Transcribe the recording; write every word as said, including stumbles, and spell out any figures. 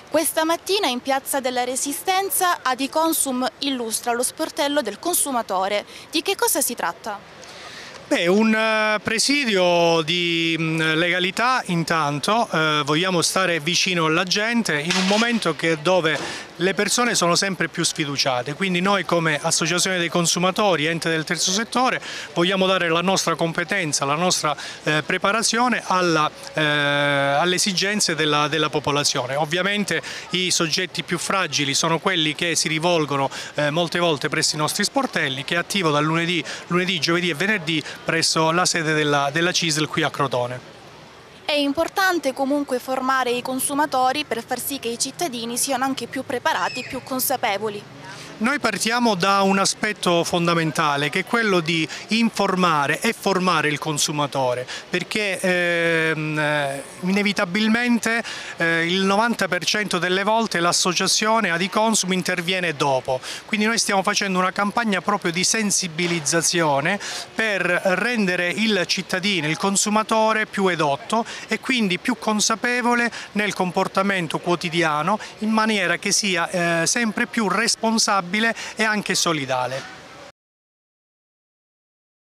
Questa mattina in Piazza della Resistenza Adiconsum illustra lo sportello del consumatore. Di che cosa si tratta? Beh, un uh, presidio di mh, legalità intanto, eh, vogliamo stare vicino alla gente in un momento che, dove le persone sono sempre più sfiduciate, quindi noi come Associazione dei Consumatori, ente del terzo settore, vogliamo dare la nostra competenza, la nostra eh, preparazione alla, eh, alle esigenze della, della popolazione. Ovviamente i soggetti più fragili sono quelli che si rivolgono eh, molte volte presso i nostri sportelli, che è attivo dal lunedì, lunedì, giovedì e venerdì presso la sede della, della C I S L qui a Crotone. È importante comunque formare i consumatori per far sì che i cittadini siano anche più preparati, più consapevoli. Noi partiamo da un aspetto fondamentale, che è quello di informare e formare il consumatore, perché ehm, inevitabilmente eh, il novanta per cento delle volte l'associazione Adiconsum interviene dopo, quindi noi stiamo facendo una campagna proprio di sensibilizzazione per rendere il cittadino, il consumatore più edotto e quindi più consapevole nel comportamento quotidiano, in maniera che sia eh, sempre più responsabile e anche solidale.